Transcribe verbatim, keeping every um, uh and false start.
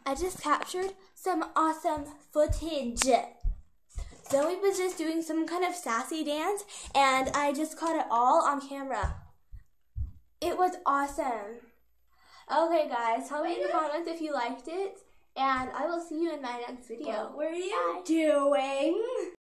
I just captured some awesome footage. Zoe was just doing some kind of sassy dance, and I just caught it all on camera. It was awesome. Okay, guys, tell me in the comments if you liked it, and I will see you in my next video. What were you Bye. doing?